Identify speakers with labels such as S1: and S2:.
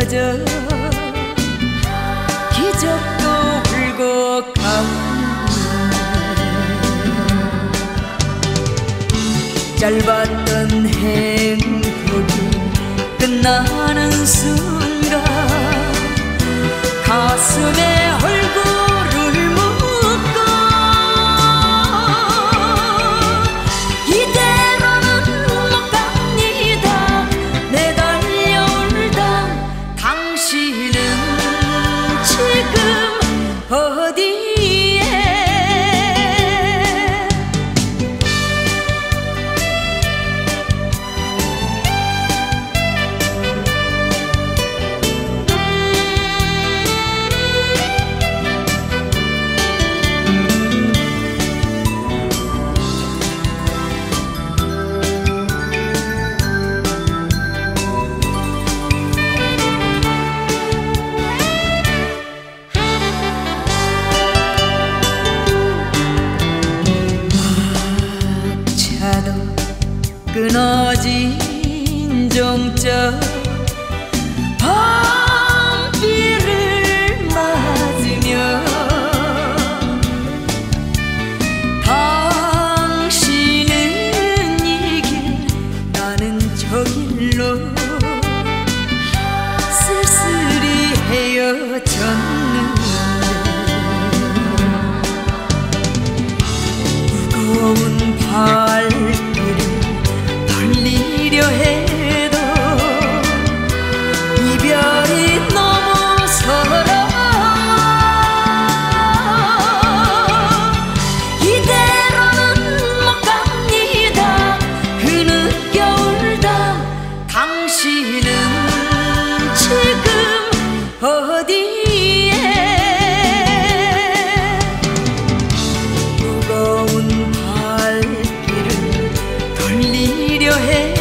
S1: 흩어져 기적도 울고 가네. 짧았던 행복이 끝나는 순간 가슴에 얼굴을 묻고 이대로는 못 갑니다. 내달려올다 당신은 지금 어디에. 끊어진 종적 밤비를 맞으며 당신은 이 길 나는 저 길로 쓸쓸히 헤어졌는데 무거운 발길을 돌리려 해도 이별이 너무 서러워. 이대로는 못 갑니다. 흐느껴 울다 당신은 지금 어디에. 무거운 발길을 돌리려 해